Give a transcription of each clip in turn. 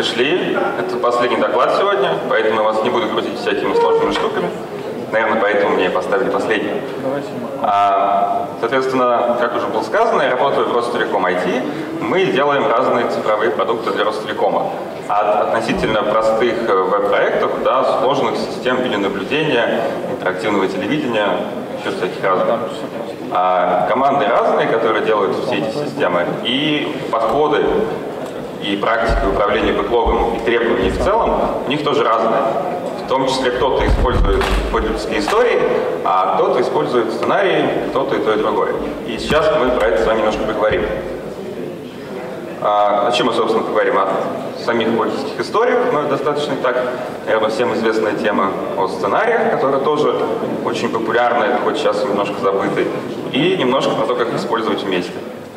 пришли. Это последний доклад сегодня, поэтому я вас не буду грузить всякими сложными штуками. Наверное, поэтому мне поставили последний. Соответственно, как уже было сказано, я работаю в Ростелеком IT. Мы делаем разные цифровые продукты для Ростелекома. От относительно простых веб-проектов до сложных систем видеонаблюдения, интерактивного телевидения, еще всяких разных. Команды разные, которые делают все эти системы, и подходы, и практика управления бэклогом, и требования в целом, у них тоже разные. В том числе кто-то использует пользовательские истории, а кто-то использует сценарии, кто-то и то, и другое. И сейчас мы про это с вами немножко поговорим. О чем мы, собственно, поговорим? О самих пользовательских историях, но это достаточно так, наверное, всем известная тема о сценариях, которая тоже очень популярна, хоть сейчас немножко забытый, и немножко про то, как их использовать вместе.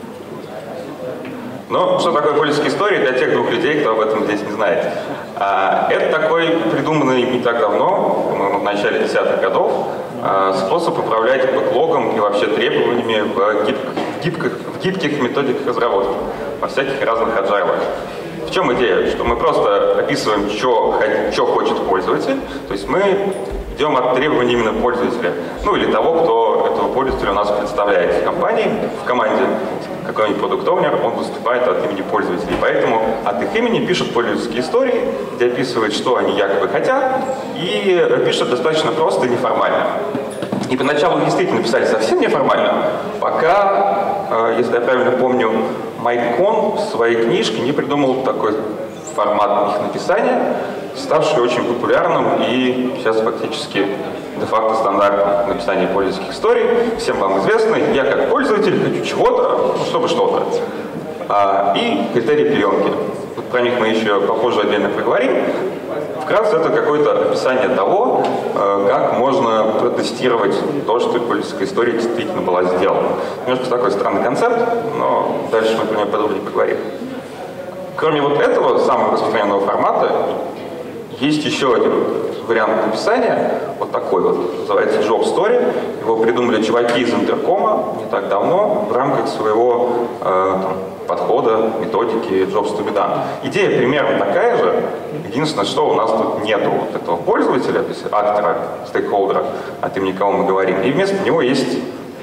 Но что такое пользовательские истории для тех двух людей, кто об этом здесь не знает? Это такой придуманный не так давно, по-моему, в начале 10-х годов, способ управлять бэклогом и вообще требованиями в гибких методиках разработки, во всяких разных agile. В чем идея? Что мы просто описываем, что хочет пользователь, то есть мы идем от требований именно пользователя, ну или того, кто этого пользователя у нас представляет в компании, в команде, какой-нибудь продукт-оунер, он выступает от имени пользователей, поэтому от их имени пишут пользовательские истории, где описывают, что они якобы хотят, и пишут достаточно просто и неформально. И поначалу действительно писали совсем неформально, пока, если я правильно помню, Майк Кон в своей книжке не придумал такой формат их написания, ставший очень популярным и сейчас фактически де-факто стандартным написания пользовательских историй. Всем вам известно, я как пользователь хочу чего-то, ну, чтобы что-то. И критерии приемки. Вот про них мы еще попозже отдельно поговорим. Вкратце это какое-то описание того, как можно протестировать то, что пользовательская история действительно была сделана. Немножко такой странный концепт, но дальше мы про него подробнее поговорим. Кроме вот этого самого распространенного формата, есть еще один вариант написания, вот такой вот, называется Job Story. Его придумали чуваки из Интеркома не так давно в рамках своего подхода, методики Jobs to be done. Идея примерно такая же, единственное, что у нас тут нету вот этого пользователя, то есть актора, стейкхолдера, от имени кого мы говорим, и вместо него есть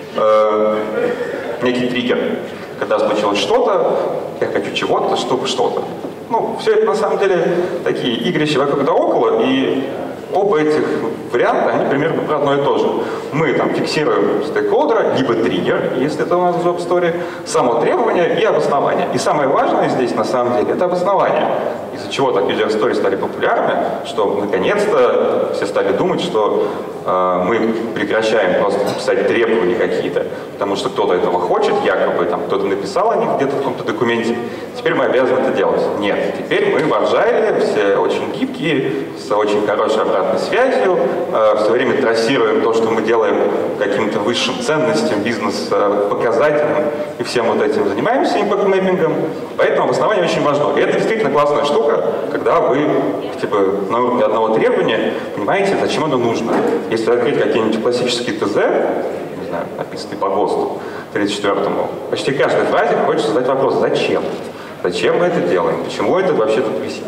некий триггер. Когда случилось что-то, я хочу чего-то, чтобы что-то. Ну, все это на самом деле такие игрища вокруг да около, и оба этих варианта, они примерно про одно и то же. Мы там фиксируем стейкхолдера, либо триггер, если это у нас в Job Story, само требование и обоснование. И самое важное здесь, на самом деле, это обоснование. Из-за чего так user story стали популярны, что наконец-то все стали думать, что мы прекращаем просто писать требования какие-то, потому что кто-то этого хочет, якобы там кто-то написал о них где-то в каком-то документе, теперь мы обязаны это делать. Нет, теперь мы в Agile, все очень гибкие, с очень хорошей обратной связью, все время трассируем то, что мы делаем каким-то высшим ценностям, бизнес-показателям, и всем вот этим занимаемся импакт-мэппингом, поэтому обоснование очень важно. И это действительно классная штука, когда вы типа на уровне одного требования понимаете, зачем оно нужно. Если открыть какие-нибудь классические ТЗ, не знаю, написанные по ГОСТу 34-му, почти каждой фразе хочется задать вопрос «Зачем?». Зачем мы это делаем? Почему это вообще тут висит?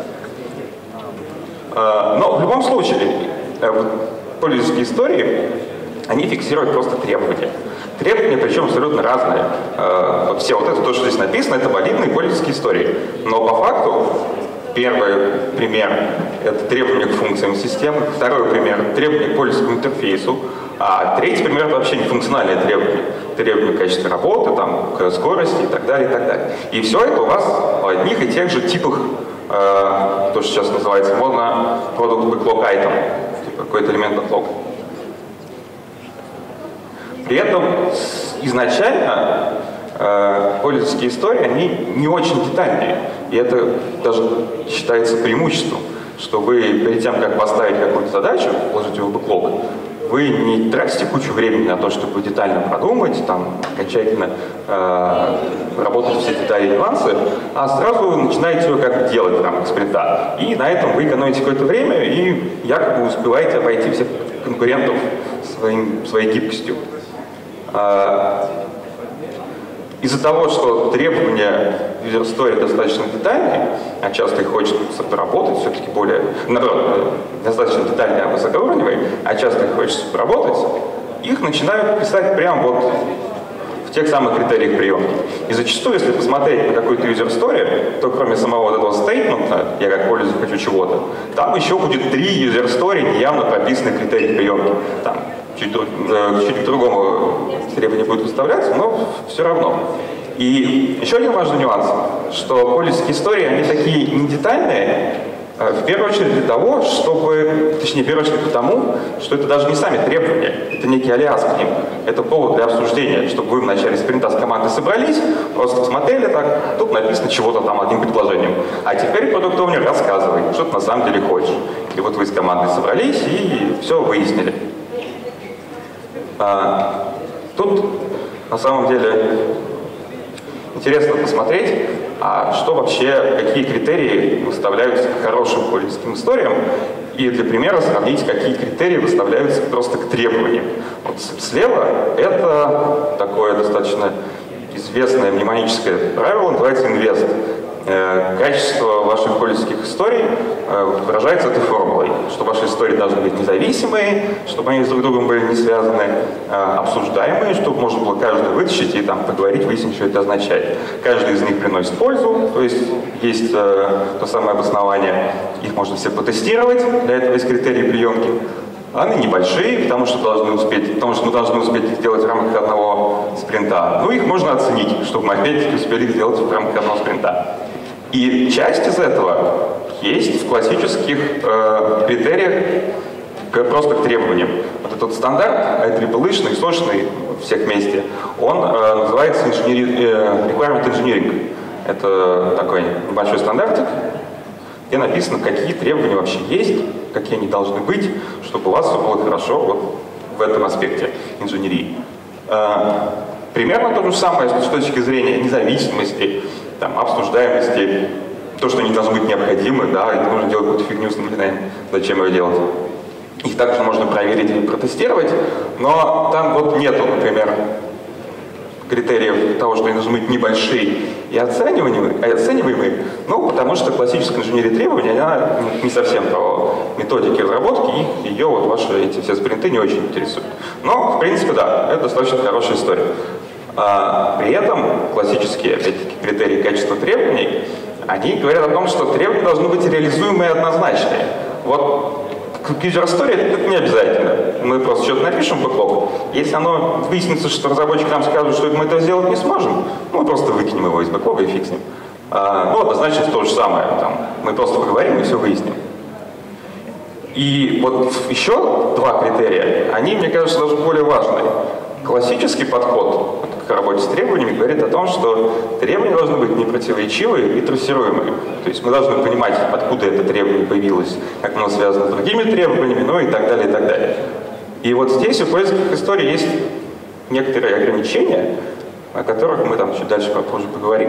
Но в любом случае, пользовательские истории, они фиксируют просто требования. Требования, причем абсолютно разные. Вот все вот это, то, что здесь написано, это валидные пользовательские истории. Но по факту, первый пример — это требования к функциям системы, второй пример — требования к пользовательскому интерфейсу, а третий пример — это вообще не функциональные требования. Требования к качеству работы, там, к скорости и так далее, и так далее. И все это у вас в одних и тех же типах, то, что сейчас называется модно Product Backlog Item, типа какой-то элемент бэклога. При этом изначально пользовательские истории, они не очень детальные. И это даже считается преимуществом, что вы перед тем, как поставить какую-то задачу, положить ее в бэклог, вы не тратите кучу времени на то, чтобы детально продумать, там, окончательно работать все детали и нюансы, а сразу начинаете ее как бы делать в рамках спринта. И на этом вы экономите какое-то время и якобы успеваете обойти всех конкурентов своей гибкостью. из-за того, что требования user story достаточно детальные, а часто их хочется доработать, все-таки более, наоборот, достаточно детальные, высокоуровневые, а часто их хочется доработать, их начинают писать прямо вот в тех самых критериях приемки. И зачастую, если посмотреть на какую-то user story, то кроме самого вот этого стейтмента, я как пользователь хочу чего-то, там еще будет 3 user story неявно прописанных критериев приемки. Там чуть к другому требованию будет выставляться, но все равно. И еще один важный нюанс, что пользовательские истории, они такие не детальные, в первую очередь для того, чтобы, точнее, в первую очередь потому, что это даже не сами требования, это некий алиас к ним, это повод для обсуждения, чтобы вы в начале спринта с командой собрались, просто посмотрели так, тут написано чего-то там одним предложением, а теперь продукт-оунер рассказывай, что ты на самом деле хочешь. И вот вы с командой собрались и все выяснили. Тут на самом деле интересно посмотреть, что вообще, какие критерии выставляются к хорошим пользовательским историям, и для примера сравнить, какие критерии выставляются просто к требованиям. Вот слева это такое достаточно известное мнемоническое правило, называется инвест. Качество ваших пользовательских историй выражается этой формулой, что ваши истории должны быть независимые, чтобы они друг с другом были не связаны, обсуждаемые, чтобы можно было каждый вытащить и там поговорить, выяснить, что это означает. Каждый из них приносит пользу, то есть то самое обоснование, их можно все потестировать, для этого есть критерии приемки. Они небольшие, потому что мы должны успеть их сделать в рамках одного спринта. Ну, их можно оценить, чтобы мы опять-таки успели их сделать в рамках одного спринта. И часть из этого есть в классических критериях просто к требованиям. Вот этот стандарт, IEEE-шный, сочный, всех вместе, он называется Requirement Engineering. Это такой небольшой стандартик, где написано, какие требования вообще есть, какие они должны быть, чтобы у вас все было хорошо вот в этом аспекте инженерии. Примерно то же самое с точки зрения независимости, там, обсуждаемости, то, что они должны быть необходимы, да, и не нужно делать какую-то фигню с напоминанием, зачем ее делать. Их также можно проверить или протестировать, но там вот нету, например, критериев того, что они должны быть небольшие и оцениваемые, ну, потому что классическая инженерия требований, она не совсем про методики разработки, и ее вот ваши эти все спринты не очень интересуют. Но, в принципе, да, это достаточно хорошая история. При этом классические, опять-таки, критерии качества требований, они говорят о том, что требования должны быть реализуемые и однозначные. Вот к user story это не обязательно. Мы просто что-то напишем в бэклог. Если оно выяснится, что разработчик нам скажет, что мы это сделать не сможем, мы просто выкинем его из бэклога и фиксим. Ну, однозначно то же самое. Там, мы просто поговорим и все выясним. И вот еще 2 критерия, они, мне кажется, даже более важные. Классический подход к работе с требованиями говорит о том, что требования должны быть непротиворечивые и трассируемые. То есть мы должны понимать, откуда это требование появилось, как оно связано с другими требованиями, ну и так далее, и так далее. И вот здесь у пользовательских историй есть некоторые ограничения, о которых мы там чуть дальше попозже поговорим.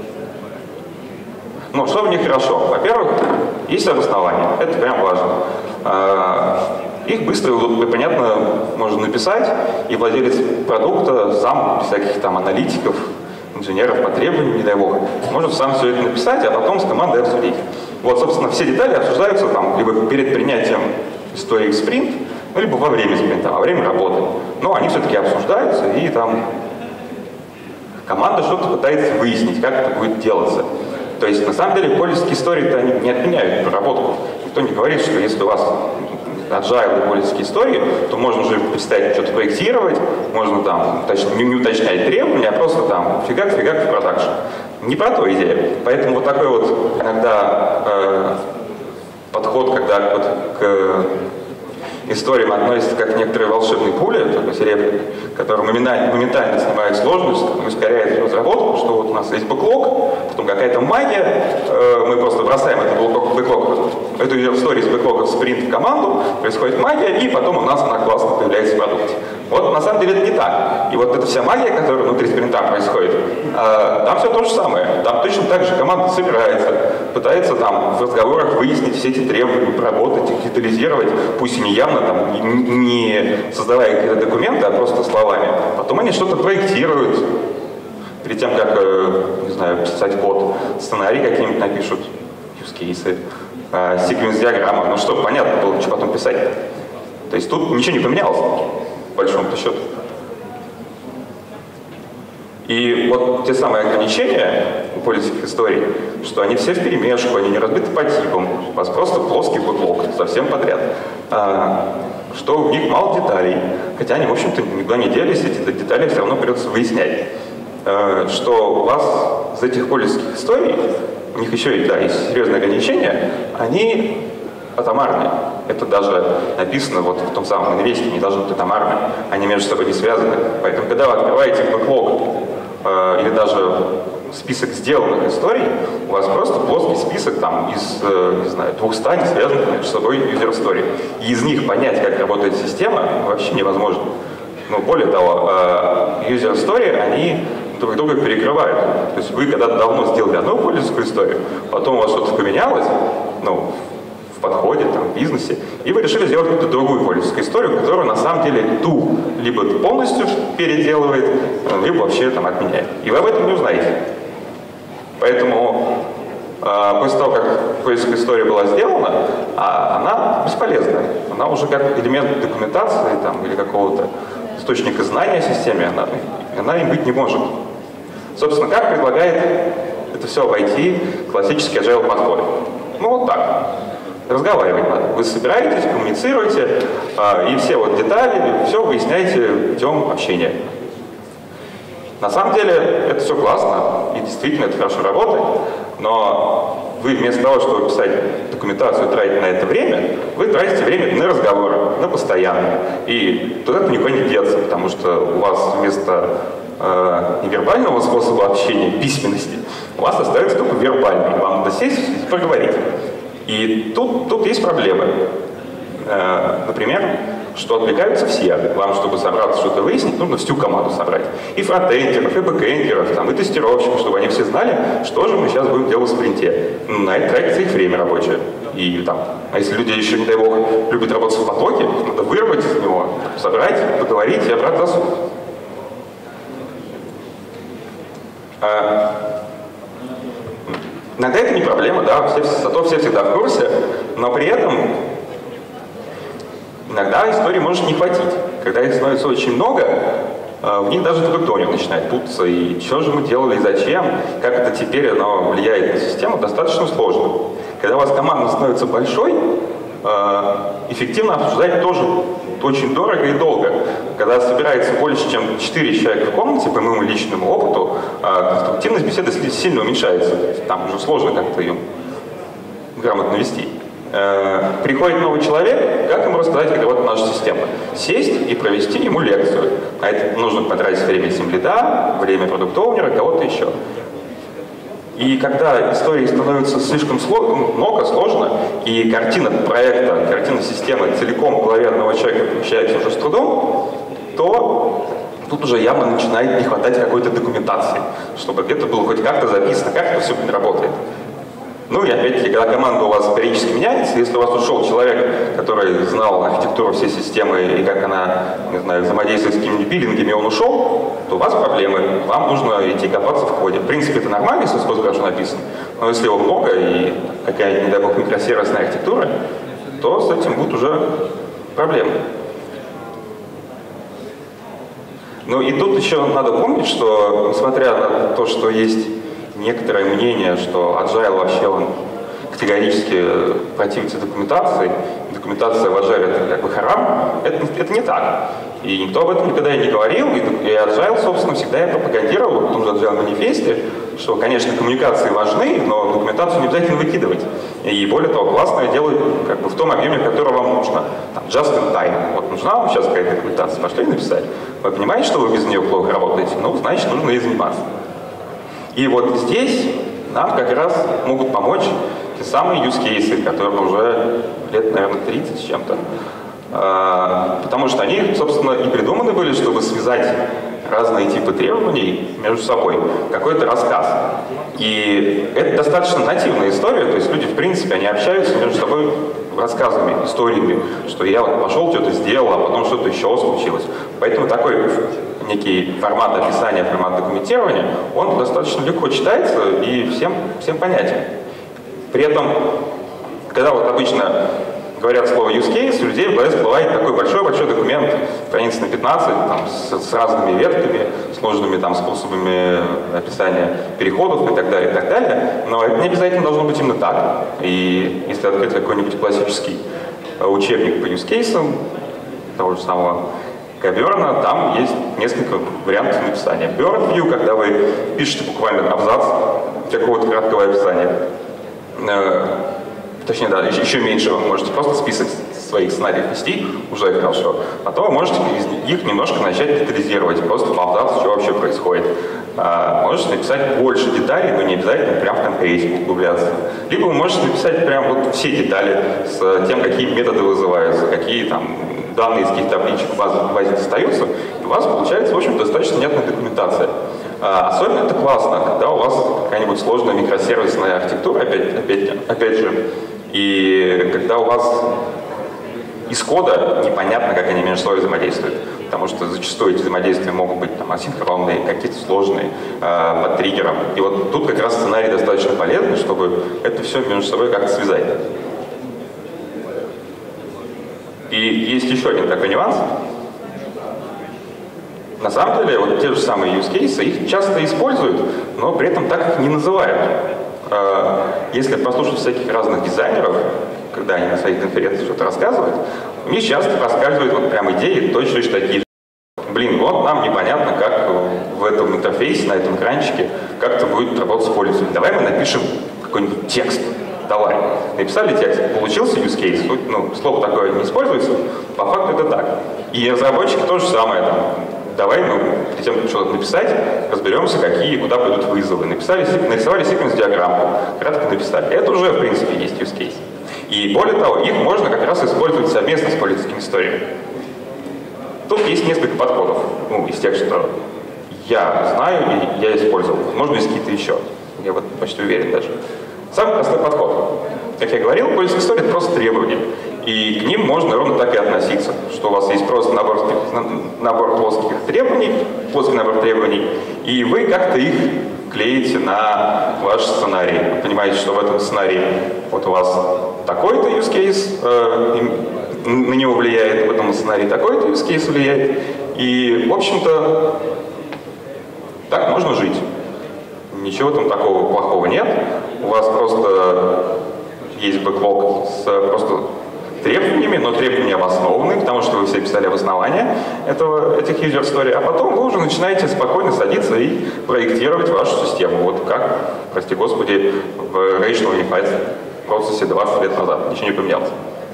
Но что в них хорошо? Во-первых, есть обоснование, это прям важно. Их быстро и понятно можно написать, и владелец продукта сам, без всяких там аналитиков, инженеров по требованиям, не дай бог, может сам все это написать, а потом с командой обсудить. Вот, собственно, все детали обсуждаются там либо перед принятием истории в спринт, ну, либо во время спринта, во время работы. Но они все-таки обсуждаются, и там команда что-то пытается выяснить, как это будет делаться. То есть, на самом деле, пользовательские истории-то они не отменяют проработку. Никто не говорит, что если у вас agile пользовательские истории, то можно уже представить что-то проектировать, можно там не уточнять требования, а просто там фигак в продакшн. Не про то идея. Поэтому вот такой вот иногда подход, когда вот к историям относится как некоторые волшебные пули, такой серебряный, который моментально снимает сложность, ускоряет разработку, что вот у нас есть бэклог, потом какая-то магия, мы просто бросаем этот бэклог, эту историю из бэклога в спринт в команду, происходит магия, и потом у нас она классно появляется в продукте. Вот на самом деле это не так. И вот эта вся магия, которая внутри спринта происходит, там все то же самое. Там точно так же команда собирается, пытается там в разговорах выяснить все эти требования, проработать, их детализировать, пусть и не явно, там, не создавая какие-то документы, а просто словами. Потом они что-то проектируют, перед тем, как, не знаю, писать код, сценарий какие-нибудь напишут, use-кейсы, секвенс-диаграммы, ну, чтобы понятно было, что потом писать. То есть тут ничего не поменялось, по большому счету. И вот те самые ограничения у пользовательских историй, что они все вперемешку, они не разбиты по типам, у вас просто плоский бэклог совсем подряд, что в них мало деталей, хотя они, в общем-то, никуда не делись, эти детали все равно придется выяснять, что у вас из этих пользовательских историй, у них еще и, да, есть серьезные ограничения, они атомарные. Это даже написано вот в том самом инвесте, они должны быть атомарны, они между собой не связаны. Поэтому, когда вы открываете бэклог или даже список сделанных историй, у вас просто плоский список там из, не знаю, 200 не связанных между собой user story. И из них понять, как работает система, вообще невозможно. Но более того, user story, они друг друга перекрывают. То есть вы когда-то давно сделали одну пользовательскую историю, потом у вас что-то поменялось, ну, в подходе, там, в бизнесе, и вы решили сделать какую-то другую пользовательскую историю, которая на самом деле ту либо полностью переделывает, либо вообще там отменяет. И вы об этом не узнаете. Поэтому после того, как пользовательская история была сделана, она бесполезна. Она уже как элемент документации там, или какого-то источника знания о системе, она им быть не может. Собственно, как предлагает это все обойти классический agile подход? Ну вот так. Разговаривать надо. Вы собираетесь, коммуницируете, и все вот детали, все выясняете путем общения. На самом деле это все классно, и действительно это хорошо работает, но вы вместо того, чтобы писать документацию, тратить на это время, вы тратите время на разговоры, на постоянные. И туда никуда не деться, потому что у вас вместо невербального способа общения, письменности, у вас остается только вербальный. Вам надо сесть и поговорить. И тут есть проблемы. Например, что отвлекаются все. Вам, чтобы собраться, что-то выяснить, нужно всю команду собрать. И фронтендеров, и бэкендеров, там, и тестировщиков, чтобы они все знали, что же мы сейчас будем делать в спринте. На это тратится их время рабочее. И там, а если люди еще, не дай бог, любят работать в потоке, надо вырвать из него, собрать, поговорить и обратно засунуть. Иногда это не проблема, да, зато все всегда в курсе, но при этом иногда истории может не хватить. Когда их становится очень много, в них даже трудоголик начинает путаться, и что же мы делали, и зачем, как это теперь оно влияет на систему, достаточно сложно. Когда у вас команда становится большой, эффективно обсуждать тоже очень дорого и долго. Когда собирается больше, чем 4 человека в комнате, по моему личному опыту, конструктивность беседы сильно уменьшается. Там уже сложно как-то ее грамотно вести. Приходит новый человек, как ему рассказать, как работает наша система? Сесть и провести ему лекцию. А это нужно потратить время тимлида, время продукт-оунера, кого-то еще. И когда истории становятся слишком много, сложно, и картина проекта, картина системы целиком в голове одного человека помещается уже с трудом, то тут уже явно начинает не хватать какой-то документации, чтобы где-то было хоть как-то записано, как это все работает. Ну и опять-таки, когда команда у вас периодически меняется, если у вас ушел человек, который знал архитектуру всей системы и как она, не знаю, взаимодействует с какими-нибудь биллингами, он ушел, то у вас проблемы. Вам нужно идти копаться в коде. В принципе, это нормально, если код хорошо написан. Но если его много и какая-нибудь, не дай бог, микросервисная архитектура, то с этим будут уже проблемы. Ну и тут еще надо помнить, что несмотря на то, что есть некоторое мнение, что Agile вообще он категорически противится документации, документация в Agile это как бы харам, это не так. И никто об этом никогда и не говорил, и Agile, собственно, всегда и пропагандировал в том же Agile манифесте, что, конечно, коммуникации важны, но документацию не обязательно выкидывать. И более того, классное делать как бы в том объеме, который вам нужно. Там, just in time. Вот нужна вам сейчас какая-то документация, пошли написать. Вы понимаете, что вы без нее плохо работаете? Ну, значит, нужно ей заниматься. И вот здесь нам как раз могут помочь те самые use cases, которые уже лет, наверное, 30 с чем-то. Потому что они, собственно, и придуманы были, чтобы связать разные типы требований между собой. Какой-то рассказ. И это достаточно нативная история, то есть люди, в принципе, они общаются между собой рассказами, историями, что я вот пошел, что-то сделал, а потом что-то еще случилось. Поэтому такой некий формат описания, формат документирования, он достаточно легко читается и всем понятен. При этом, когда вот обычно говорят слово use case, у людей в голове всплывает такой большой-большой документ, страниц на 15, там, с разными ветками, сложными там, способами описания переходов и так далее, но это не обязательно должно быть именно так. И если открыть какой-нибудь классический учебник по use case, того же самого Каверна, там есть несколько вариантов написания. Bird view, когда вы пишете буквально абзац какого-то краткого описания. Точнее, да, еще меньше вы можете просто список своих сценариев вести, уже хорошо. А то вы можете их немножко начать детализировать, просто по абзацу, что вообще происходит. Можете написать больше деталей, но не обязательно прям в конкретику углубляться. Либо вы можете написать прям вот все детали с тем, какие методы вызываются, какие там данные из каких табличек в базе достаются, и у вас получается, в общем, достаточно внятная документация. Особенно это классно, когда у вас какая-нибудь сложная микросервисная архитектура, опять же, и когда у вас из кода непонятно, как они между собой взаимодействуют. Потому что зачастую эти взаимодействия могут быть там, асинхронные, какие-то сложные, под триггером. И вот тут как раз сценарий достаточно полезный, чтобы это все между собой как-то связать. И есть еще один такой нюанс. На самом деле, вот те же самые use cases, их часто используют, но при этом так их не называют. Если послушать всяких разных дизайнеров, когда они на своих конференциях что-то рассказывают, у них часто рассказывают вот прям идеи точно такие же. Блин, вот нам непонятно, как в этом интерфейсе, на этом экранчике, как это будет работать с пользователем. Давай мы напишем какой-нибудь текст. Давай. Написали текст, получился use case. Ну, слово такое не используется, по факту это так. И разработчики то же самое. Там, давай мы, перед тем, как что-то написать, разберемся, какие, куда пойдут вызовы. Нарисовали секвенс-диаграмму, кратко написали. Это уже, в принципе, есть use case. И более того, их можно как раз использовать совместно с пользовательскими историями. Тут есть несколько подходов, ну, из тех, что я знаю и я использовал. Возможно, есть какие-то еще. Я вот почти уверен даже. Самый простой подход. Как я говорил, пользовательская история — это просто требования. И к ним можно ровно так и относиться, что у вас есть просто набор плоских требований, плоский набор требований, и вы как-то их клеите на ваш сценарий. Вы понимаете, что в этом сценарии вот у вас такой-то use case на него влияет, в этом сценарии такой-то use case влияет. И, в общем-то, так можно жить. Ничего там такого плохого нет. У вас просто есть бэклог с просто требованиями, но требования обоснованы, потому что вы все писали обоснование этих user story, а потом вы уже начинаете спокойно садиться и проектировать вашу систему. Вот как, прости господи, в Rational Unified процессе 20 лет назад. Ничего не поменялось.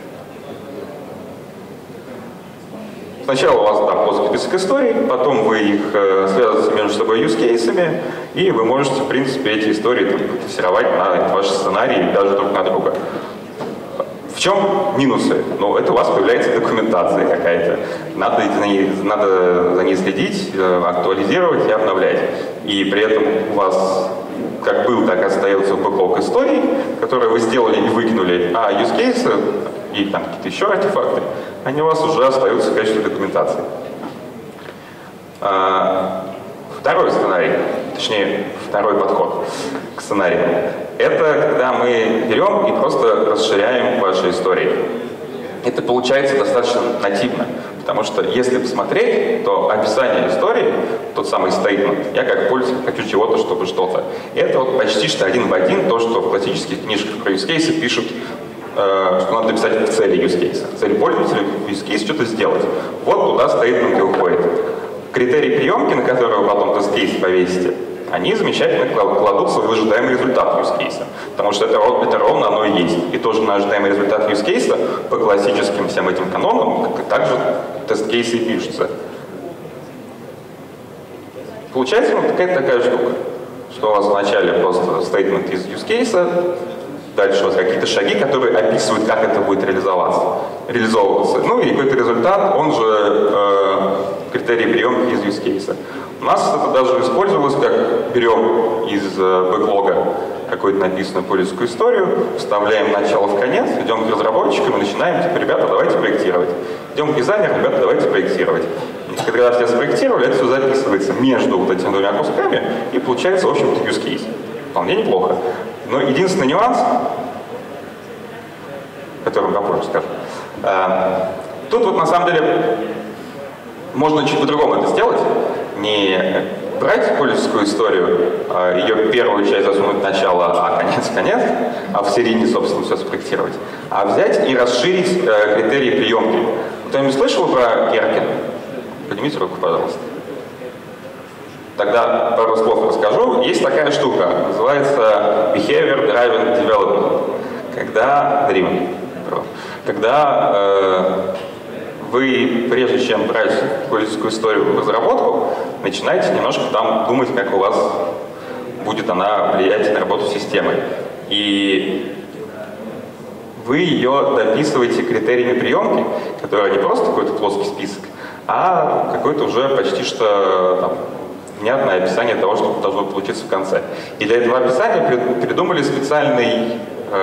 Сначала у вас там плоский список историй, потом вы их связываете между собой use-кейсами, и вы можете, в принципе, эти истории тестировать на ваши сценарии даже друг на друга. В чем минусы? Ну, это у вас появляется документация какая-то. Надо за ней следить, актуализировать и обновлять. И при этом у вас как был, так и остается бэклог историй, которые вы сделали и выкинули, а use cases и там какие-то еще артефакты, они у вас уже остаются в качестве документации. Второй сценарий, точнее, второй подход к сценарию, это когда мы берем и просто расширяем ваши истории. Это получается достаточно нативно, потому что если посмотреть, то описание истории, тот самый statement, я как пользователь хочу чего-то, чтобы что-то, это вот почти что один в один то, что в классических книжках про use cases пишут, что надо написать в цели use case. Цель пользователя в use case что-то сделать. Вот туда statement и уходит. Критерии приемки, на которые вы потом тест кейс повесите, они замечательно кладутся в ожидаемый результат use case. Потому что это ровно оно и есть. И тоже на ожидаемый результат use case по классическим всем этим канонам также тест-кейсы и пишутся. Получается вот какая-то такая штука, что у вас вначале просто statement из use case, дальше у вас какие-то шаги, которые описывают, как это будет реализовываться. Ну и какой-то результат, он же критерии приемки из use case. У нас это даже использовалось, как берем из бэклога какую-то написанную пользовательскую историю, вставляем начало в конец, идем к разработчикам и начинаем, типа, ребята, давайте проектировать. Идем к дизайнеру, ребята, давайте проектировать. И когда все спроектировали, это все записывается между вот этими двумя кусками, и получается, в общем-то, use case. Вполне неплохо. Но единственный нюанс, который я позже скажу, тут вот на самом деле можно чуть по-другому это сделать. Не брать пользовательскую историю, ее первую часть засунуть в начало, а конец, а в середине, собственно, все спроектировать, а взять и расширить критерии приемки. Кто-нибудь слышал про Гherkin? Поднимите руку, пожалуйста. Тогда пару слов расскажу. Есть такая штука, называется Behavior Driven Development. Когда вы, прежде чем брать пользовательскую историю в разработку, начинаете немножко там думать, как у вас будет она влиять на работу системы. И вы ее дописываете критериями приемки, которые не просто какой-то плоский список, а какое-то уже почти что там, внятное описание того, что должно получиться в конце. И для этого описания придумали специальный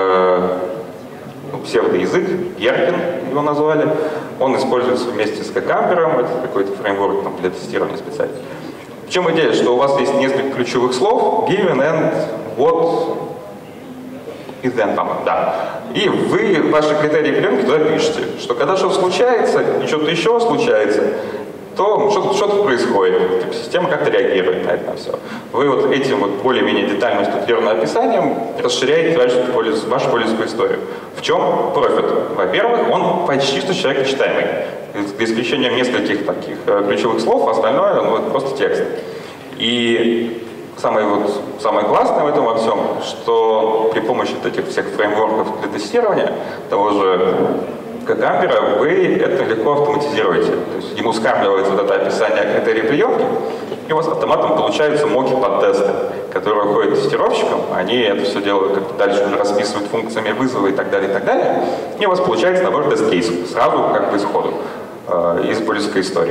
псевдоязык, Gherkin его назвали. Он используется вместе с Cucumber, это какой-то фреймворк там, для тестирования специально. В чем идея, что у вас есть несколько ключевых слов, given, and, what, и then, по-моему, да. И вы ваши критерии приемки туда пишете, что когда что-то случается, и что-то еще случается, то что-то происходит, типа, система как-то реагирует на это все. Вы вот этим вот более-менее детальным структурированным описанием расширяете вашу пользовательскую историю. В чем профит? Во-первых, он почти что человекочитаемый. За исключением нескольких таких ключевых слов, остальное это просто текст. И самое классное в этом во всем, что при помощи этих всех фреймворков для тестирования, того же Cucumber, вы это легко автоматизируете. То есть ему скармливается вот это описание критерий приемки, и у вас автоматом получаются моки под тесты, которые уходят тестировщикам, они это все делают, как-то дальше уже расписывают функциями вызова и так далее, и у вас получается набор тест-кейсов, сразу как бы исходу из пользовательской истории.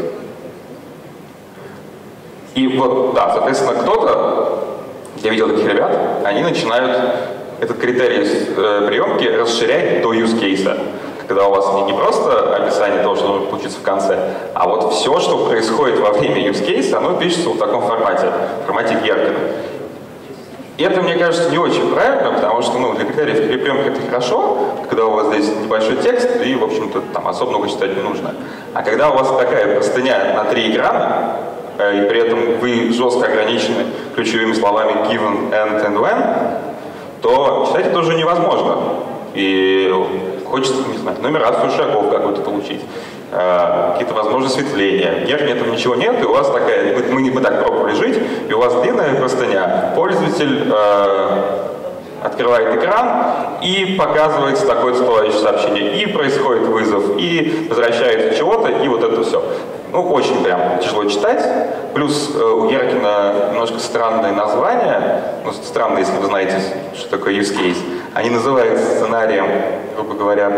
И вот, да, соответственно, кто-то, я видел таких ребят, они начинают этот критерий приемки расширять до use case. Когда у вас не просто описание того, что должно получиться в конце, а вот все, что происходит во время use case, оно пишется в таком формате, в формате Gherkin. И это, мне кажется, не очень правильно, потому что для критериев приемки это хорошо, когда у вас здесь небольшой текст, и, в общем-то, там особо много читать не нужно. А когда у вас такая простыня на 3 экрана, и при этом вы жестко ограничены ключевыми словами given, and when, то читать это уже невозможно. И хочется, не знаю, нумерацию шагов какую-то получить, какие-то возможности осветления. В Gherkin этого ничего нет, и у вас такая, мы так пробовали жить, и у вас длинная простыня, пользователь открывает экран и показывается такое-то всплывающее сообщение, и происходит вызов, и возвращается чего-то, и вот это все. Очень прям тяжело читать. Плюс у Gherkin немножко странные названия. Странно, если вы знаете, что такое use case. Они называют сценарием, грубо говоря,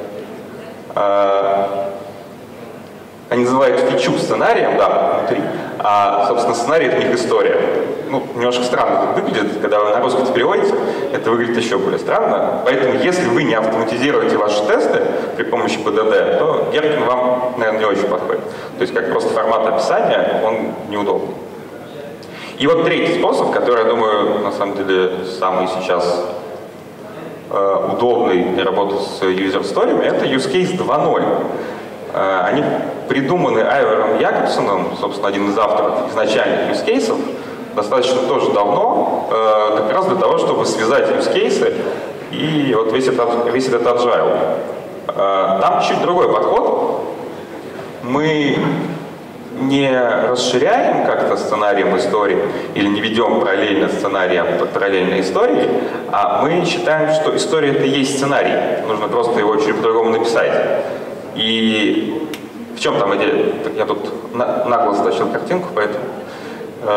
они называют фичу сценарием, да, внутри, а, собственно, сценарий — это у них история. Немножко странно выглядит, когда вы на русский переводите, это выглядит еще более странно. Поэтому, если вы не автоматизируете ваши тесты при помощи BDD, то Gherkin вам, наверное, не очень подходит. То есть, как просто формат описания, он неудобный. И вот третий способ, который, я думаю, на самом деле, самый сейчас удобный для работы с user story, это use case 2.0. Они придуманы Айвором Якобсоном, собственно, один из авторов изначальных use cases, достаточно тоже давно, как раз для того, чтобы связать use cases и вот весь этот agile. Там чуть другой подход. Мы не расширяем как-то сценарием истории или не ведем параллельно сценарием параллельной истории, а мы считаем, что история — это и есть сценарий. Нужно просто его чуть по-другому написать. И в чем там идея? Я тут нагло стащил картинку, поэтому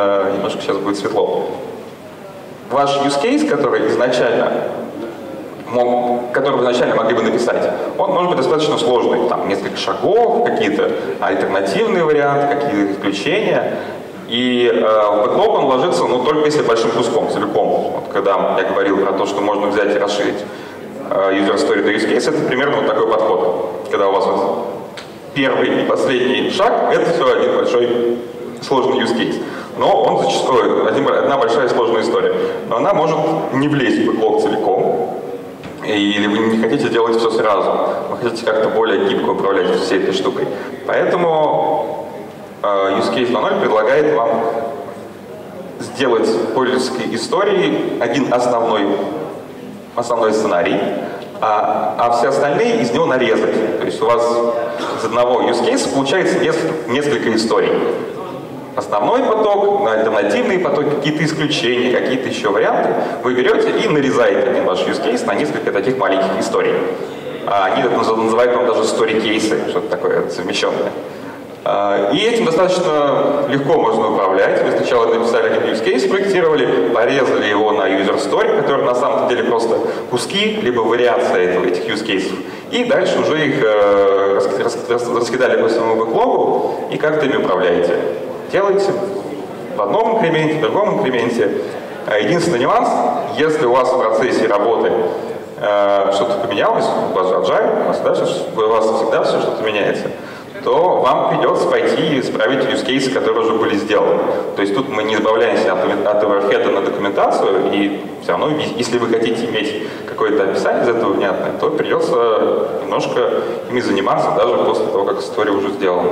немножко сейчас будет светло. Ваш use case, который изначально который вы вначале могли бы написать, он может быть достаточно сложный. Там несколько шагов, какие-то альтернативные варианты, какие-то исключения. И в бэклог он ложится, только если большим куском, целиком. Вот когда я говорил про то, что можно взять и расширить user story до use case, это примерно вот такой подход. Когда у вас вот первый и последний шаг, это все один большой сложный use case. Но он зачастую одна большая сложная история. Но она может не влезть в бэклог целиком. Или вы не хотите делать все сразу. Вы хотите как-то более гибко управлять всей этой штукой. Поэтому Use Case 2.0 предлагает вам сделать пользовательской истории один основной сценарий, а все остальные из него нарезать. То есть у вас из одного use case получается несколько историй. Основной поток, альтернативный поток, какие-то исключения, какие-то еще варианты вы берете и нарезаете один ваш use case на несколько таких маленьких историй. Они это называют вам даже story-кейсы, что-то такое совмещенное. И этим достаточно легко можно управлять. Вы сначала написали один use case, спроектировали, порезали его на user story, который на самом деле просто куски, либо вариация этих use cases. И дальше уже их раскидали по своему бэклогу и как-то ими управляете. Делаете в одном инкременте, в другом инкременте. Единственный нюанс, если у вас в процессе работы что-то поменялось, у вас же agile, у вас всегда все что-то меняется, то вам придется пойти и исправить use cases, которые уже были сделаны. То есть тут мы не избавляемся от оверхеда на документацию, и все равно, если вы хотите иметь какое-то описание из этого внятное, то придется немножко ими заниматься даже после того, как история уже сделана.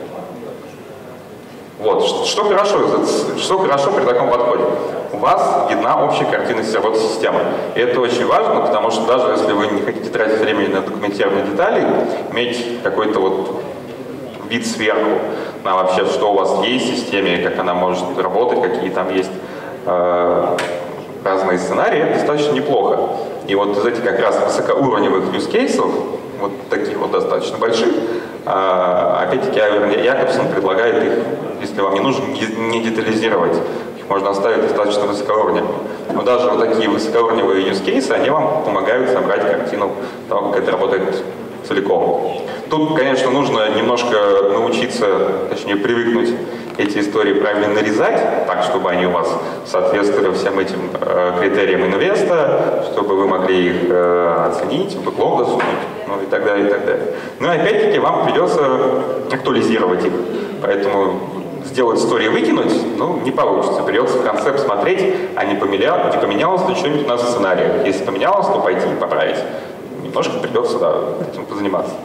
Вот. Что хорошо при таком подходе? У вас видна общая картина работы системы. И это очень важно, потому что даже если вы не хотите тратить времени на документированные детали, иметь какой-то вот вид сверху на вообще, что у вас есть в системе, как она может работать, какие там есть разные сценарии, это достаточно неплохо. И вот из этих как раз высокоуровневых use cases, вот таких вот достаточно больших, опять-таки Якобсон предлагает их, если вам не нужно, не детализировать. Их можно оставить достаточно высокоуровневыми. Но даже вот такие высокоуровневые use cases, они вам помогают собрать картину того, как это работает целиком. Тут, конечно, нужно немножко научиться, точнее привыкнуть эти истории правильно нарезать, так, чтобы они у вас соответствовали всем этим критериям инвеста, чтобы вы могли их оценить, в бэклог засунуть, и так далее, и так далее. Но опять-таки вам придется актуализировать их, поэтому сделать истории выкинуть, не получится. Придется в конце посмотреть, а не поменялось ли что-нибудь у нас в сценарии. Если поменялось, то пойти и поправить. Немножко придется, этим позаниматься.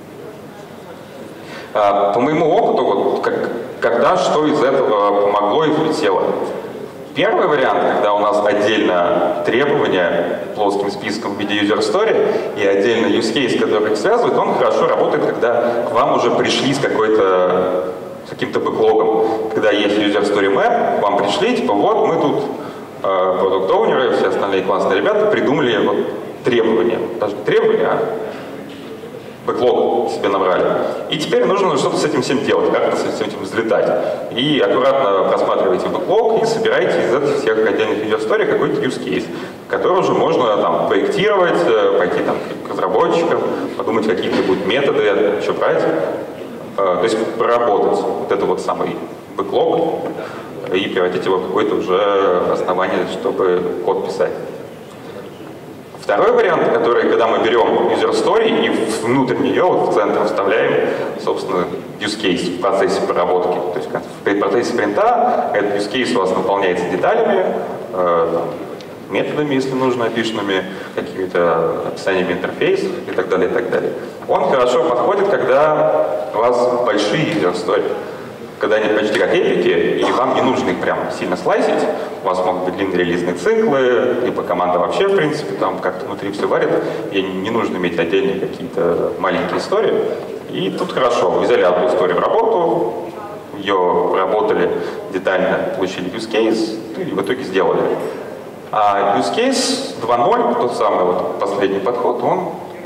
По моему опыту, вот, когда что из этого помогло и влетело. Первый вариант, когда у нас отдельно требования плоским списком в виде user story и отдельно use case, который их связывает, он хорошо работает, когда к вам уже пришли с каким-то бэклогом. Когда есть user story map, к вам пришли, типа вот мы тут продукт-оунеры, все остальные классные ребята придумали вот требования. Даже не требования, а бэклог себе набрали. И теперь нужно что-то с этим всем делать, как-то с этим взлетать. И аккуратно просматривайте бэклог и собирайте из этих всех отдельных user story какой-то use case, который уже можно там проектировать, пойти там к разработчикам, подумать, какие-то будут методы, что брать. То есть проработать вот это вот самый бэклог и превратить его в какое-то уже основание, чтобы код писать. Второй вариант, который, когда мы берем user story и внутрь нее, вот в центр вставляем, собственно, use case в процессе проработки. То есть в процессе спринта этот use case у вас наполняется деталями, методами, если нужно, опишенными, какими-то описаниями интерфейсов и так далее, и так далее. Он хорошо подходит, когда у вас большие user story. Когда они почти как эпики, и вам не нужно их прям сильно слайсить, у вас могут быть длинные релизные циклы, либо команда вообще, в принципе, там как-то внутри все варит, и не нужно иметь отдельные какие-то маленькие истории. И тут хорошо, вы взяли одну историю в работу, ее проработали детально, получили use case, и в итоге сделали. А use case 2.0, тот самый вот последний подход, он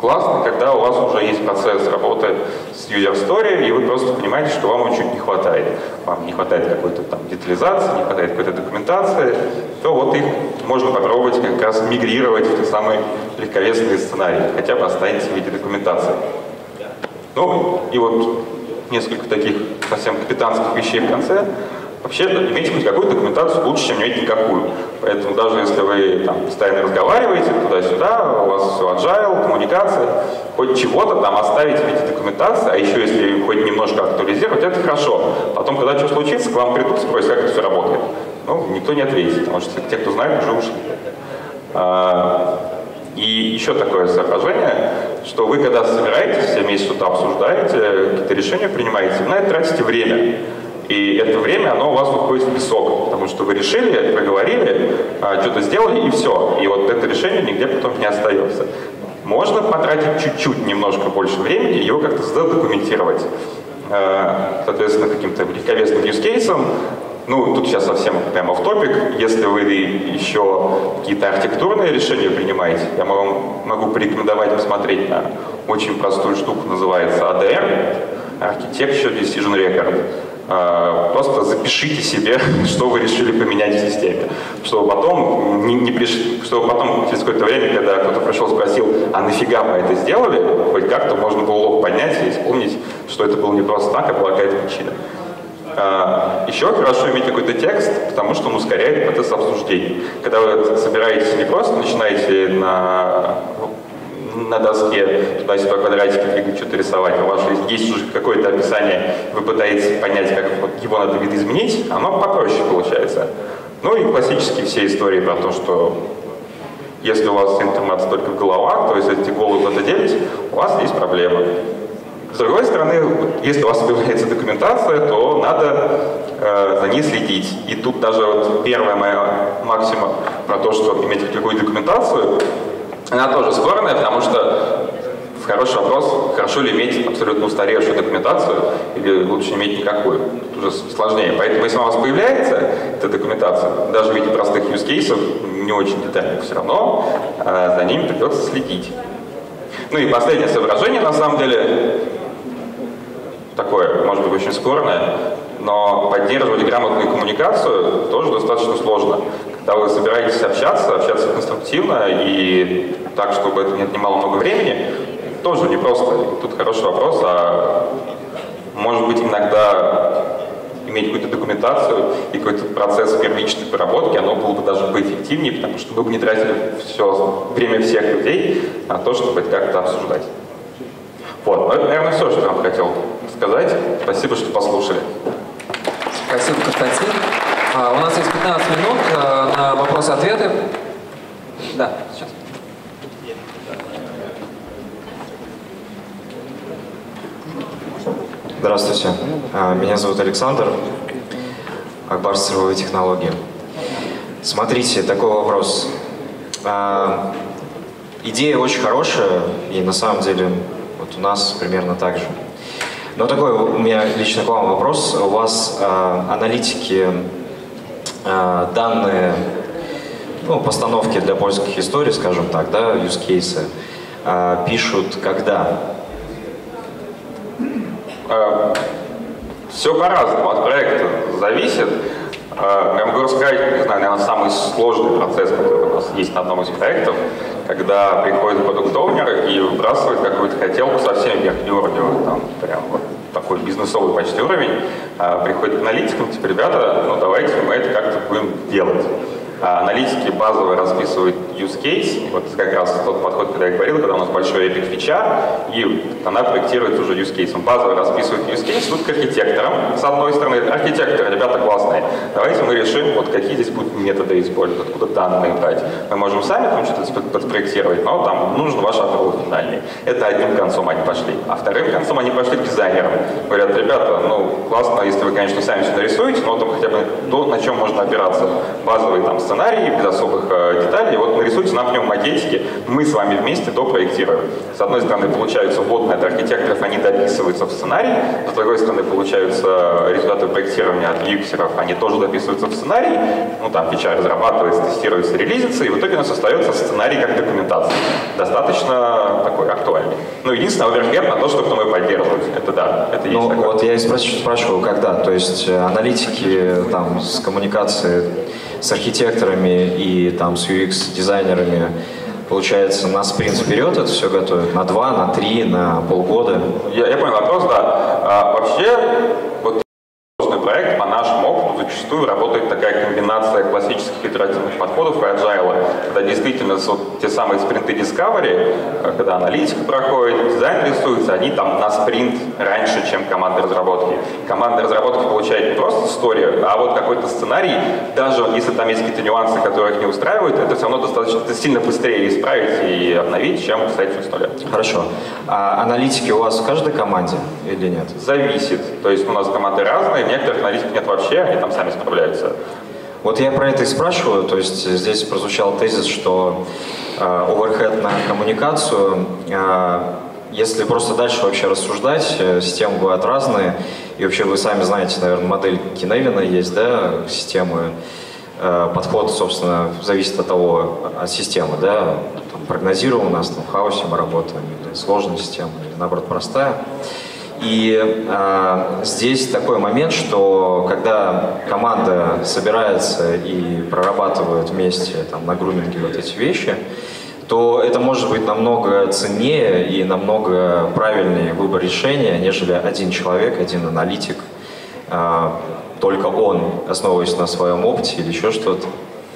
классно, когда у вас уже есть процесс работы с user story, и вы просто понимаете, что вам чуть не хватает. Вам не хватает какой-то там детализации, не хватает какой-то документации, то вот их можно попробовать как раз мигрировать в те самые легковесные сценарии, хотя бы оставить в виде документации. Ну, и вот несколько таких совсем капитанских вещей в конце. Вообще, иметь хоть какую-то документацию лучше, чем не иметь никакую. Поэтому даже если вы там постоянно разговариваете туда-сюда, у вас все agile, коммуникация, хоть чего-то там оставить в виде документации, а еще если хоть немножко актуализировать, это хорошо. Потом, когда что случится, к вам придут, спросят, как это все работает. Ну, никто не ответит, потому что те, кто знает, уже ушли. И еще такое соображение, что вы, когда собираетесь, все вместе что-то обсуждаете, какие-то решения принимаете, вы на это тратите время. И это время, оно у вас уходит в песок, потому что вы решили, проговорили, что-то сделали, и все. И вот это решение нигде потом не остается. Можно потратить чуть-чуть, немножко больше времени, его как-то задокументировать. Соответственно, каким-то легковесным юзкейсом. Ну, тут сейчас совсем прямо off-topic. Если вы еще какие-то архитектурные решения принимаете, я могу порекомендовать посмотреть на очень простую штуку, называется ADR, Architecture Decision Record. Просто запишите себе, что вы решили поменять в системе, чтобы потом, чтобы потом через какое-то время, когда кто-то пришел, спросил, а нафига мы это сделали, хоть как-то можно было лоб поднять и вспомнить, что это было не просто так, а была какая-то причина. Еще хорошо иметь какой-то текст, потому что он ускоряет процесс обсуждения. Когда вы собираетесь не просто начинаете на доске туда-сюда квадратики двигать, что-то рисовать, у вас есть уже какое-то описание, вы пытаетесь понять, как его надо видоизменить, оно попроще получается. Ну и классические все истории про то, что если у вас информация только в головах, то есть эти головы куда-то делись, у вас есть проблема. С другой стороны, если у вас появляется документация, то надо за ней следить. И тут даже вот первая моя максима про то, что иметь какую-то документацию, она тоже спорная, потому что хороший вопрос, хорошо ли иметь абсолютно устаревшую документацию или лучше не иметь никакую. Тут уже сложнее. Поэтому если у вас появляется эта документация, даже в виде простых use cases, не очень детальных все равно, за ними придется следить. Ну и последнее соображение, на самом деле, такое, может быть, очень спорное, но поддерживать грамотную коммуникацию тоже достаточно сложно. Когда вы собираетесь общаться конструктивно и так, чтобы это не отнимало много времени, тоже непросто. И тут хороший вопрос, а может быть иногда иметь какую-то документацию и какой-то процесс первичной проработки, оно было бы даже поэффективнее, потому что вы бы не тратили время всех людей на то, чтобы это как-то обсуждать. Вот, это, наверное, все, что я вам хотел сказать. Спасибо, что послушали. Спасибо, Константин. У нас есть 15 минут на вопросы-ответы. Да, сейчас. Здравствуйте. Меня зовут Александр. Акбарс цифровые технологии. Смотрите, такой вопрос. Идея очень хорошая, и на самом деле вот у нас примерно так же. Но такой у меня лично к вам вопрос. У вас аналитики данные, ну, постановки для польских историй, скажем так, да, use cases, пишут когда? Все по-разному, от проекта зависит. Я могу рассказать, не знаю, наверное, самый сложный процесс, который у нас есть на одном из проектов, когда приходит продукт-оунер и выбрасывает какую-то хотелку совсем верхнеуровневую, там прям вот такой бизнесовый почти уровень, приходит к аналитикам, типа, ребята, ну давайте мы это как-то будем делать. Аналитики базово расписывают use case, вот как раз тот подход, когда я говорил, когда у нас большой эпик фича, и она проектирует уже use case. Он базово расписывает use case, тут к архитекторам. С одной стороны, архитекторы, ребята классные, давайте мы решим, вот какие здесь будут методы использовать, откуда данные брать. Мы можем сами там что-то подпроектировать, но там нужен ваш аппроут финальный. Это одним концом они пошли. А вторым концом они пошли к дизайнерам. Говорят, ребята, ну классно, если вы, конечно, сами все нарисуете, но там хотя бы то, на чем можно опираться. Базовый там сценарий сценарий, без особых деталей. Вот нарисуйте нам в нем макетики, мы с вами вместе допроектируем. С одной стороны, получаются вводные от архитекторов, они дописываются в сценарий. С другой стороны, получаются результаты проектирования от юксеров, они тоже дописываются в сценарий. Ну, там фича разрабатывается, тестируется, релизится, и в итоге у нас остается сценарий как документация. Достаточно такой актуальный. Ну, единственное, оверхед на то, чтобы мы поддерживать. Это да, это есть. Ну, вот я и спрашиваю, когда? То есть аналитики там с коммуникацией с архитекторами и там с UX-дизайнерами, получается, на спринт вперед это все готовят? На 2, на 3, на полгода? Я понял вопрос, да. Вообще, вот сложный проект по нашему опыту зачастую работает такая комбинация классических итеративных подходов и agile, когда действительно вот те самые спринты Discovery, когда аналитика проходит, дизайн рисуется, они там на спринт раньше, чем команда разработки. Команда разработки получает не просто историю, а вот какой-то сценарий, даже если там есть какие-то нюансы, которые их не устраивают, это все равно достаточно сильно быстрее исправить и обновить, чем писать все с нуля. Хорошо. А аналитики у вас в каждой команде или нет? Зависит. То есть у нас команды разные, некоторых аналитиков нет вообще, они там сами справляются. Вот я про это и спрашиваю, то есть здесь прозвучал тезис, что оверхед на коммуникацию, если просто дальше вообще рассуждать, системы бывают разные, и вообще вы сами знаете, наверное, модель Киневина есть, да, системы, подход, собственно, зависит от того, от системы, да, там, прогнозируем у нас, там, в хаосе мы работаем, или сложная система, или наоборот простая. И здесь такой момент, что когда команда собирается и прорабатывает вместе там, на груминге вот эти вещи, то это может быть намного ценнее и намного правильнее выбор решения, нежели один человек, один аналитик, только он, основываясь на своем опыте или еще что-то,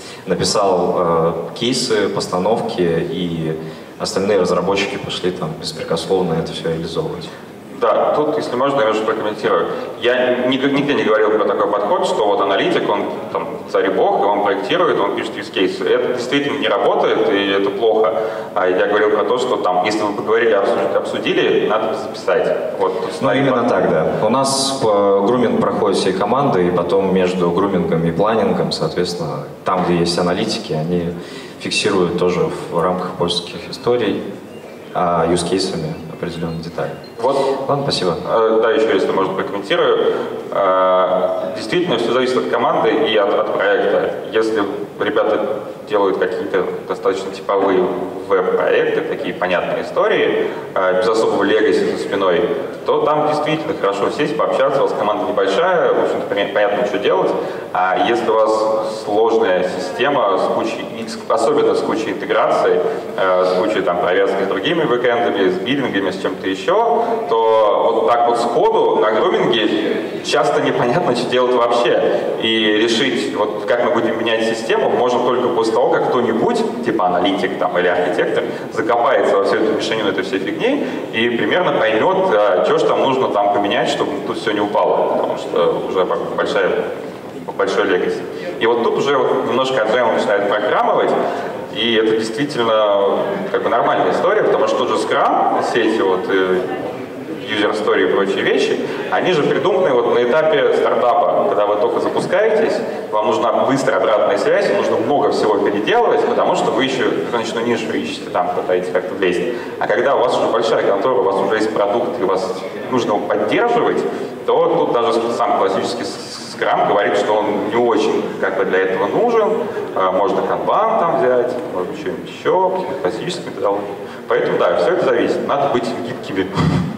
написал кейсы, постановки, и остальные разработчики пошли там беспрекословно это все реализовывать. Да, тут, если можно, я немножко прокомментирую. Я нигде не говорил про такой подход, что вот аналитик, он там царь и бог, и он проектирует, он пишет use кейсы. Это действительно не работает, и это плохо. Я говорил про то, что там, если вы поговорили, обсудили, надо записать. Вот, ну, именно так, да. У нас груминг проходит всей командой, и потом между грумингом и планингом, соответственно, там, где есть аналитики, они фиксируют тоже в рамках польских историй use-кейсами определенные детали. Вот. Ладно, спасибо. Да, еще если можно прокомментирую. Действительно, все зависит от команды и от проекта. Если ребята делают какие-то достаточно типовые веб-проекты, такие понятные истории, без особого легаси за спиной, то там действительно хорошо сесть, пообщаться, у вас команда небольшая, в общем-то, понятно, что делать. А если у вас сложная система, с кучей, особенно с кучей интеграций, с кучей там, повязки с другими бэкэндами, с биллингами, с чем-то еще, то вот так вот сходу на груминге часто непонятно, что делать вообще. И решить, вот как мы будем менять систему, можно только после того, как кто-нибудь, типа аналитик там, или архитектор, закопается во всю эту мешанину этой всей фигни и примерно поймет, что же там нужно там поменять, чтобы тут все не упало, потому что уже большой легаси. И вот тут уже вот немножко agile начинает программировать, и это действительно как бы нормальная история, потому что тот же Scrum, все эти вот user story и прочие вещи, они же придуманы вот на этапе стартапа, когда вы только запускаетесь, вам нужна быстрая обратная связь, нужно много всего переделывать, потому что вы еще конечную нишу ищете, там пытаетесь как-то влезть. А когда у вас уже большая контора, у вас уже есть продукт, и вас нужно его поддерживать, то тут даже сам классический Scrum говорит, что он не очень как бы для этого нужен, можно канбан там взять, может быть что-нибудь еще, какие-то классические методологии. Поэтому да, все это зависит, надо быть гибкими.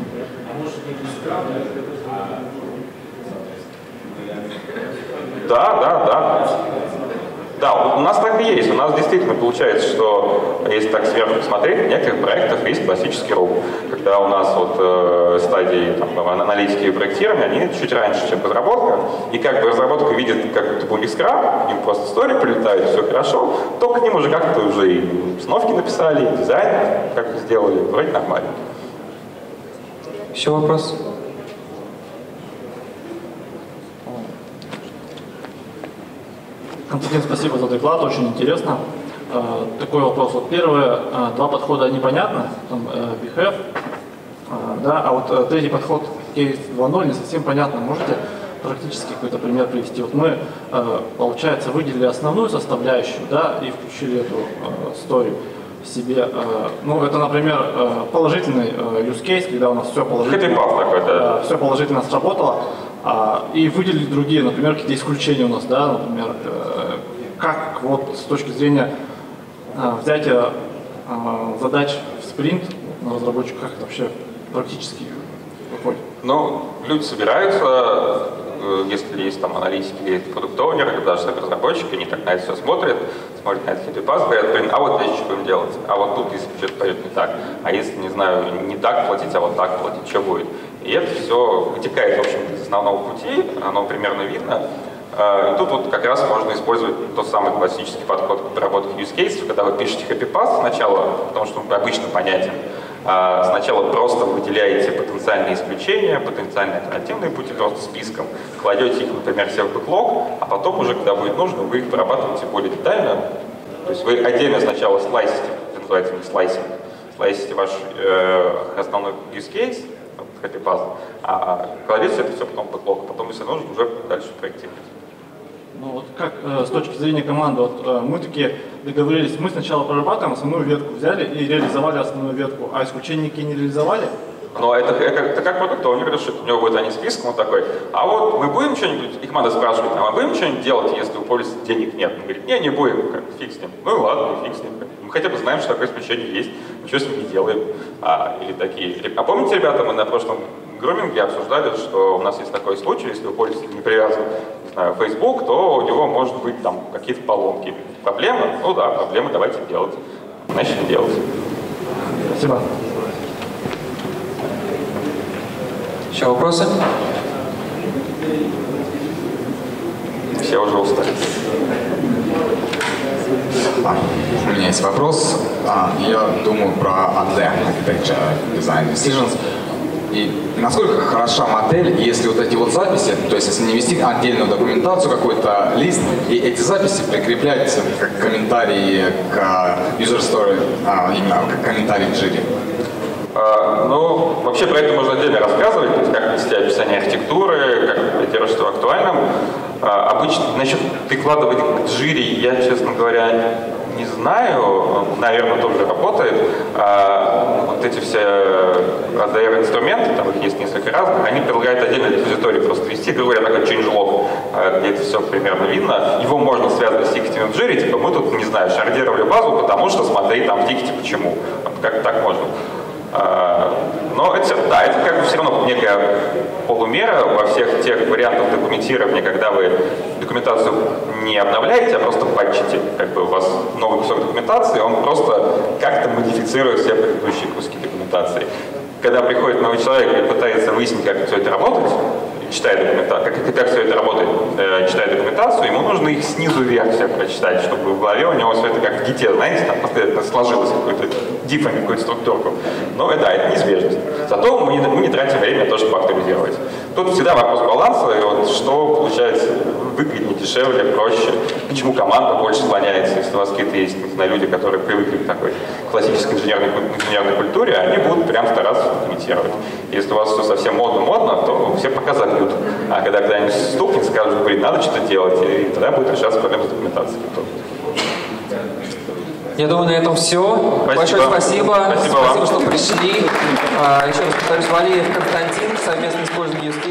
Да. Да, у нас так и есть. У нас действительно получается, что если так сверху посмотреть, в некоторых проектах есть классический руб. Когда у нас вот стадии там, аналитики и проектирования, они чуть раньше, чем разработка. И как бы разработка видит, как это был скрам, им просто истории прилетают, все хорошо, то к ним уже как-то уже и установки написали, и дизайн как-то сделали, вроде нормально. Еще вопрос? Константин, спасибо за доклад, очень интересно. Такой вопрос. Вот первые два подхода непонятны, там behave, да, а вот третий подход Case 2.0 не совсем понятно. Можете практически какой-то пример привести. Вот мы, получается, выделили основную составляющую, да, и включили эту историю в себе. Ну, это, например, положительный use case, когда у нас все положительно, все положительно сработало, и выделили другие, например, какие-то исключения у нас, да, например, как вот с точки зрения взятия задач в спринт на разработчиках, как это вообще практически выходит? Ну, люди собираются, если есть там аналитики или продукт-оунеры, или даже разработчики, они так на это все смотрят на этот хитрый-пас, говорят, блин, а вот здесь что будем делать, а вот тут, если что-то пойдет не так, а если, не знаю, не так платить, а вот так платить, что будет? И это все вытекает, в общем, из основного пути, оно примерно видно. И тут вот как раз можно использовать тот самый классический подход к проработке use cases, когда вы пишете happy-path сначала, потому что он обычно понятен. Сначала просто выделяете потенциальные исключения, потенциальные альтернативные пути просто списком, кладете их, например, все в бэклог, а потом уже, когда будет нужно, вы их прорабатываете более детально. То есть вы отдельно сначала слайсите, это называется слайсинг, слайсите ваш основной use case, happy path, а кладете это все потом в бэклог, а потом, если нужно, уже дальше проектировать. Ну вот как с точки зрения команды, вот мы такие договорились, мы сначала прорабатываем основную ветку, взяли и реализовали основную ветку, а исключения никакие не реализовали? Но это как продукт-оунер решит, у него будет они списком, он такой, а вот мы будем что-нибудь, и команда спрашивает, а мы будем что-нибудь делать, если у полиса денег нет? Он говорит, не будем, как, фиг с ним. Ну ладно, фиг с ним. Мы хотя бы знаем, что такое исключение есть, ничего с ним не делаем. Или такие. А помните, ребята, мы на прошлом груминге обсуждали, что у нас есть такой случай, если у полиса не привязан, не знаю, Facebook, то у него может быть там какие-то поломки. Проблемы? Ну да, проблемы, давайте делать. Начали делать. Спасибо. Еще вопросы? Все уже устали. У меня есть вопрос. Я думаю про AD, Architecture Design Decisions. И насколько хороша модель, если вот эти вот записи, то есть если не вести отдельную документацию, какой-то лист, и эти записи прикреплять как комментарии к user story, именно как комментарии к Jira? Ну, вообще про это можно отдельно рассказывать, то есть как вести описание архитектуры, как делать что актуальным. Обычно насчет прикладывать к Jira я, честно говоря, не знаю, наверное, тоже работает. Вот эти все ADR-инструменты, там их есть несколько разных, они предлагают отдельно репозиторий просто вести, грубо говоря, такой changelog, где это все примерно видно. Его можно связать с тикетами в Jira, типа мы тут, не знаю, шардировали базу, потому что смотри, там в тикете почему. Как так можно? Но это, да, это как бы все равно некая полумера во всех тех вариантах документирования, когда вы документацию не обновляете, а просто патчите, как бы у вас новый кусок документации, он просто как-то модифицирует все предыдущие куски документации. Когда приходит новый человек и пытается выяснить, как все это работает, читает документацию, как все это работает, читает документацию, ему нужно их снизу вверх все прочитать, чтобы в голове у него все это как в гите, знаете, там постоянно сложилось какой-то дифами, какую-то структурку. Но да, это неизбежность. Зато мы не тратим время на то, чтобы актуализировать. Тут всегда вопрос баланса, и вот что получается выгоднее, дешевле, проще, почему команда больше склоняется, если у вас какие-то есть, не знаю, люди, которые привыкли к такой классической инженерной культуре, они будут прям стараться документировать. Если у вас все совсем модно, то все пока забьют. А когда кто-нибудь стукнет, скажут, блин, надо что-то делать, и тогда будет решаться проблема с документацией. Я думаю, на этом все. Большое спасибо. Спасибо, что пришли. Еще раз повторюсь, Валиев Константин, совместное использование use